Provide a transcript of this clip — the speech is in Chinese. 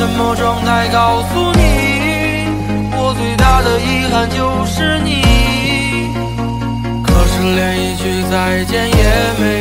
什么状态告诉你，我最大的遗憾就是你。可是连一句再见也没